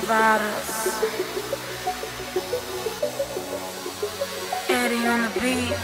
about us. Eddie on the beat.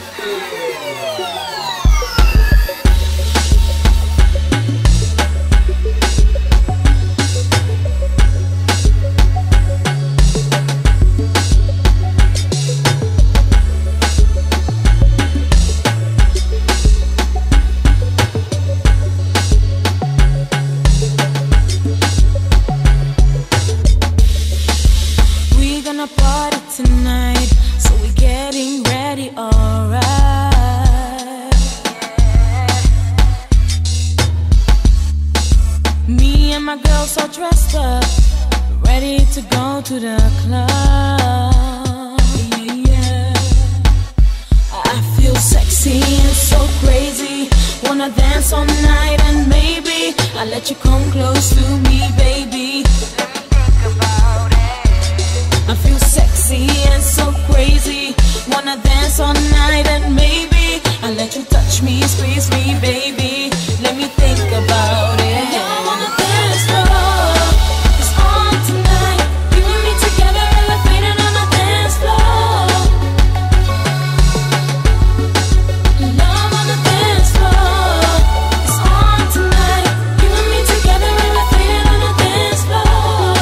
Party tonight, so we're getting ready, alright. Me and my girls all dressed up, ready to go to the club. Yeah. I feel sexy and so crazy, wanna dance all night, and maybe I'll let you come close to me, baby. I feel sexy and so crazy, wanna dance all night, and maybe I'll let you touch me, squeeze me, baby. Let me think about it. I wanna dance floor, it's on tonight. You and me together, elevated on the dance floor. Love on the dance floor, it's on tonight. You and me together, elevated on the dance floor.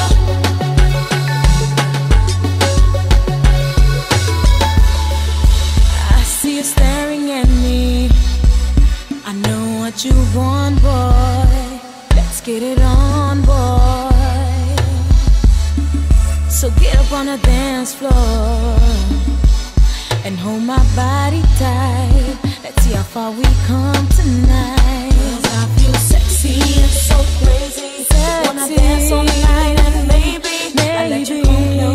Staring at me, I know what you want, boy. Let's get it on, boy. So get up on the dance floor and hold my body tight. Let's see how far we come tonight. 'Cause I feel sexy and so crazy, wanna dance all night, and maybe I'll let you come close.